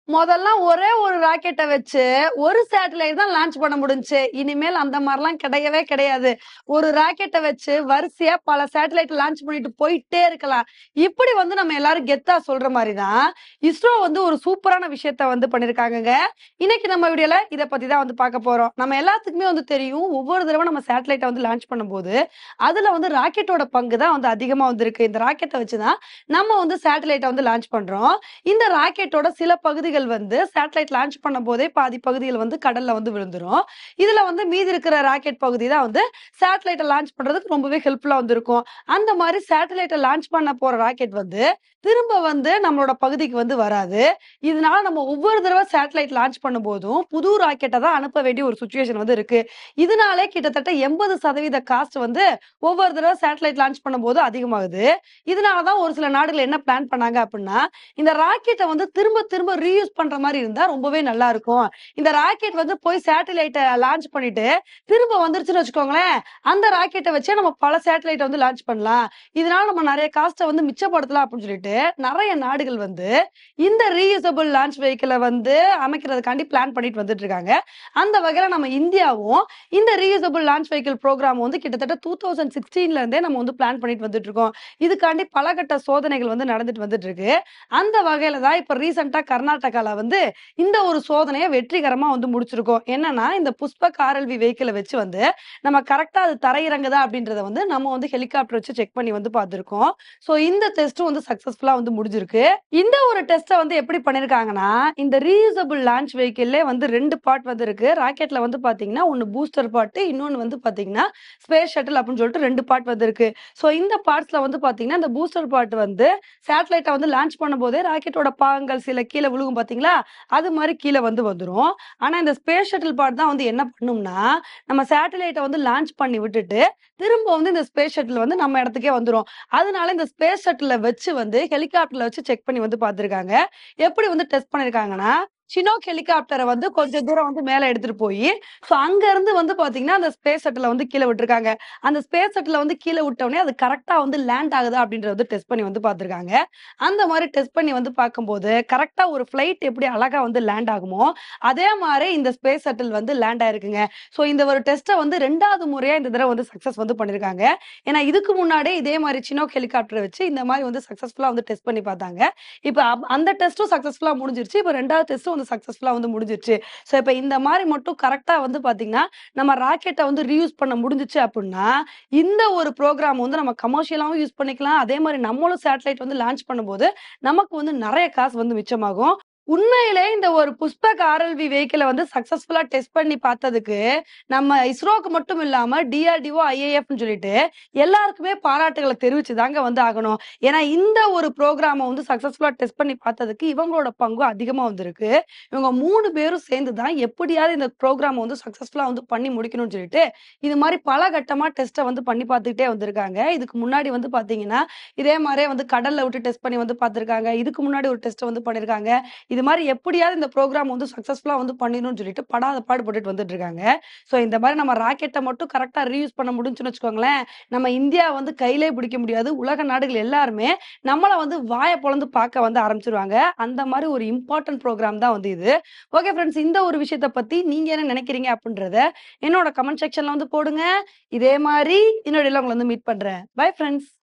மொதல்லாம் ஒரே ஒரு ராக்கெட்ட வச்சு, ஒரு சேட்டலைட் தான் லான்ச் பண்ண முடிஞ்சுச்சு. இனிமேல் அந்த மாரிலாம் கிடையவே கிடையாது. ஒரு ராக்கெட்ட வச்சு வரிசையா பல சேட்டலைட் லான்ச் பண்ணிட்டு போயிட்டே இருக்கலாம். இப்படி வந்து நம்ம எல்லாரும் கெத்தா சொல்ற மாரி தான், இஸ்ரோ வந்து ஒரு சூப்பரான விஷயத்த வந்து பண்ணியிருக்காங்கங்க. இன்னைக்கு நம்ம வீடியோல இத பத்தி தான் வந்து பார்க்க போறோம். நம்ம எல்லாத்துக்குமே வந்து தெரியும், ஒவ்வொரு தடவ நம்ம சேட்டலைட்ட வந்து லான்ச் பண்ணும்போது, அதுல வந்து ராக்கெட்டோட பங்கு தான் வந்து அதிகமா வந்திருக்கு. இந்த ராக்கெட்ட வச்சு தான் நம்ம வந்து சேட்டலைட்ட வந்து லான்ச் பண்றோம். இந்த ராக்கெட்டோட சில பகுதிகள் வந்து சேட்டலைட் லான்ச் பண்ணும்போதே பாதி பகுதிகள் வந்து கடல்ல வந்து விழுந்துரும். இதுல வந்து மீதி இருக்கிற ராக்கெட் பகுதி தான் வந்து சேட்டலைட்ட லான்ச் பண்றதுக்கு ரொம்பவே ஹெல்ப்ஃபுல்லா வந்து இருக்கும். அந்த மாரி சேட்டலைட்ட லான்ச் பண்ண போற ராக்கெட் வந்து திரும்ப வந்து நம்மளோட பகுதிக்கு வந்து வராது. இதனால நம்ம ஒவ்வொரு தடவ சேட்டலைட் லான்ச் பண்ணும்போதும் புது ராக்கெட்ட தான் அனுப்ப வேண்டிய ஒரு சிச்சுவேஷன் வந்து இருக்கு. இதனாலே கிட்டத்தட்ட 80% காஸ்ட் வந்து ஒவ்வொரு தடவ சேட்டலைட் லான்ச் பண்ணும்போது அதிகமாகுது. இதனால தான் ஒரு சில நாடுகள் என்ன பிளான் பண்ணாங்க அப்டின்னா, இந்த ராக்கெட்ட வந்து திரும்ப திரும்ப ரீயூஸ் பண்ற மாரி இருந்தா ரொம்பவே நல்லா இருக்கும். இந்த ராக்கெட் வந்து போய் சேட்டலைட்ட லான்ச் பண்ணிட்டு திரும்ப வந்துருச்சுன்னு வச்சுக்கோங்களேன், அந்த ராக்கெட்ட வச்சே நம்ம பல சேட்டலைட்ட வந்து லான்ச் பண்ணலாம். இதனால நம்ம நெறைய காஸ்ட்ட வந்து மிச்சப்படுத்தலாம் அப்டின்னு சொல்லிட்டு நெறைய நாடுகள் வந்து இந்த ரீயூசபிள் லான்ச் வெஹிக்கிள வந்து அமைக்கிறதுக்காண்டி பிளான் பண்ணிட்டு வந்துட்டு இருக்காங்க. அந்த வகையில நம்ம இந்தியாவும் இந்த ரீயூசபிள் லான்ச் வெஹிக்கிள் புரோகிராம் வந்து கிட்டத்தட்ட 2016ல இருந்தே நம்ம வந்து பிளான் பண்ணிட்டு வந்துட்டு இருக்கோம். இதுக்காண்டி பல கட்ட சோதனைகள் வந்து நடந்துட்டு வந்துட்டு இருக்கு. அந்த வகையில தான் இப்ப ரீசென்ட்டா கர்நாடகால வந்து இந்த ஒரு சோதனைய வெற்றிகரமா வந்து முடிச்சிருக்கோம். என்னன்னா, இந்த புஷ்பக் ஆர்எல்வி வெஹிக்கிள வச்சு வந்து நம்ம கரெக்ட்டா அது தரையிறங்குதா அப்படின்றத வந்து நம்ம வந்து ஹெலிகாப்டர் வச்சு செக் பண்ணி வந்து பார்த்திருக்கோம். சோ இந்த டெஸ்டும் வந்து சக்சஸ்ஃபுல்லா வந்து முடிஞ்சிருக்கு. இந்த ஒரு டெஸ்ட்ட வந்து எப்படி பண்ணிருக்காங்கன்னா, இந்த ரீயூசபிள் லான்ச் வெஹிக்கிள்லே வந்து 2 பார்ட் வந்து இருக்கு. ராக்கெட்ல வந்து பார்த்தீங்கன்னா, ஒண்ணு பூஸ்டர் பார்ட், இன்னொன்னு வந்து பார்த்தீங்கன்னா, ஸ்பேஸ் ஷட்டில் அப்படின்னு சொல்லிட்டு 2 பார்ட் வந்து இருக்கு. சோ இந்த பார்ட்ஸ்ல வந்து பார்த்தீங்கன்னா, இந்த பூஸ்டர் பார்ட் வந்து சேட்டலைட்ட வந்து லான்ச் பண்ணும்போதே ராக்கெட்டோட பாகங்கள் சில கீழ விழுகும் பார்த்தீங்களா? அது மாரி கீழ வந்து வந்துரும். ஆனா இந்த ஸ்பேஸ் ஷட்டில் பார்ட் தான் வந்து என்ன பண்ணும்னா, நம்ம சேட்டலைட்ட வந்து லான்ச் பண்ணி விட்டுட்டு, திரும்ப வந்து இந்த ஸ்பேஸ் ஷட்டில் வந்து நம்ம இடத்துக்கே வந்துரும். அதனால இந்த ஸ்பேஸ் ஷட்டில வச்சு வந்து ஹெலிகாப்டர்ல வச்சு செக் பண்ணி வந்து பார்த்துருக்காங்க. எப்படி வந்து டெஸ்ட் பண்ணியிருக்காங்கன்னா, சினோக் ஹெலிகாப்டர வந்து கொஞ்சம் தூரம் வந்து மேல எடுத்துட்டு போயி, சோ அங்க இருந்து வந்து பார்த்தீங்கன்னா, அந்த ஸ்பேஸ் ஷட்டில வந்து கீழ விட்டுருக்காங்க. அந்த ஸ்பேஸ் ஷட்டில வந்து கீழ விட்டோனே, அது கரெக்ட்டா வந்து லேண்ட் ஆகுதா அப்படின்றத வந்து டெஸ்ட் பண்ணி வந்து பார்த்துருக்காங்க. அந்த மாரி டெஸ்ட் பண்ணி வந்து பார்க்கும்போது, கரெக்ட்டா ஒரு ஃப்ளைட் எப்படி அழகா வந்து லேண்ட் ஆகுமோ, அதே மாரி இந்த ஸ்பேஸ் ஷட்டில் வந்து லேண்ட் ஆயிருக்குங்க. சோ இந்த ஒரு டெஸ்ட்ட வந்து 2வது முறையா இந்த தடவ வந்து சக்சஸ் வந்து பண்ணியிருக்காங்க. ஏன்னா இதுக்கு முன்னாடியே இதே மாரி சினோக் ஹெலிகாப்டர வச்சு இந்த மாரி வந்து சக்சஸ்ஃபுல்லா வந்து டெஸ்ட் பண்ணி பார்த்தாங்க. இப்ப அந்த டெஸ்டும் சக்சஸ்ஃபுல்லா முடிஞ்சிருச்சு. இப்ப 2வது டெஸ்டும் வந்து சக்சஸ்ஃபுல்லா வந்து முடிஞ்சிருச்சு. சோ இப்ப இந்த மாரி மட்டும் கரெக்ட்டா வந்து பார்த்தீங்கன்னா, நம்ம ராக்கெட்ட வந்து ரீயூஸ் பண்ண முடிஞ்சுச்சு அப்புட்னா, இந்த ஒரு புரோகிராம் வந்து நம்ம கமர்ஷியலாவும் யூஸ் பண்ணிக்கலாம். அதே மாரி நம்மளும் சேட்டலைட் வந்து லான்ச் பண்ணும்போது, நமக்கு வந்து நெறைய காசு வந்து மிச்சமாகும். உண்மையிலே இந்த ஒரு புஷ்பக் ஆர்எல்வி வெஹிக்கிள வந்து சக்சஸ்ஃபுல்லா டெஸ்ட் பண்ணி பார்த்ததுக்கு, நம்ம இஸ்ரோக்கு மட்டும் இல்லாம டிஆர்டிஓ, ஐஏஎஃப்ன்னு சொல்லிட்டு எல்லாருக்குமே பாராட்டுகள தெரிவிச்சு தாங்க வந்து ஆகணும். ஏன்னா இந்த ஒரு புரோகிராம வந்து சக்சஸ்ஃபுல்லா டெஸ்ட் பண்ணி பார்த்ததுக்கு இவங்களோட பங்கும் அதிகமா வந்திருக்கு. இவங்க 3 பேரும் சேர்ந்து தான் எப்படியாவது இந்த புரோகிராம வந்து சக்சஸ்ஃபுல்லா வந்து பண்ணி முடிக்கணும்னு சொல்லிட்டு, இது மாரி பல கட்டமா டெஸ்ட்ட வந்து பண்ணி பார்த்துக்கிட்டே வந்திருக்காங்க. இதுக்கு முன்னாடி வந்து பார்த்தீங்கன்னா, இதே மாரியே வந்து கடல்ல விட்டு டெஸ்ட் பண்ணி வந்து பார்த்துருக்காங்க. இதுக்கு முன்னாடி ஒரு டெஸ்ட் வந்து பண்ணியிருக்காங்க. இது மாரி எப்படியாவது இந்த புரோகிராம் வந்து சக்சஸ்ஃபுல்லா வந்து பண்ணிடணும்னு சொல்லிட்டு படாத பாடு பட்டுட்டு வந்துட்டு இருக்காங்க. சோ இந்த மாரி நம்ம ராக்கெட்ட மட்டும் கரெக்ட்டா ரீயூஸ் பண்ண முடிஞ்சுன்னு வச்சுக்கோங்களேன், நம்ம இந்தியா வந்து கையிலே பிடிக்க முடியாது. உலக நாடுகள் எல்லாருமே நம்மள வந்து வாய பொளந்து பார்க்க வந்து ஆரம்பிச்சுருவாங்க. அந்த மாரி ஒரு இம்பார்ட்டன்ட் புரோகிராம் தான் வந்து இது. ஓகே ஃபிரெண்ட்ஸ், இந்த ஒரு விஷயத்த பத்தி நீங்க என்ன நினைக்கிறீங்க அப்படின்றத என்னோட கமெண்ட் செக்ஷன்ல வந்து போடுங்க. இதே மாரி இன்னொரு உங்கள வந்து மீட் பண்றேன். Bye friends.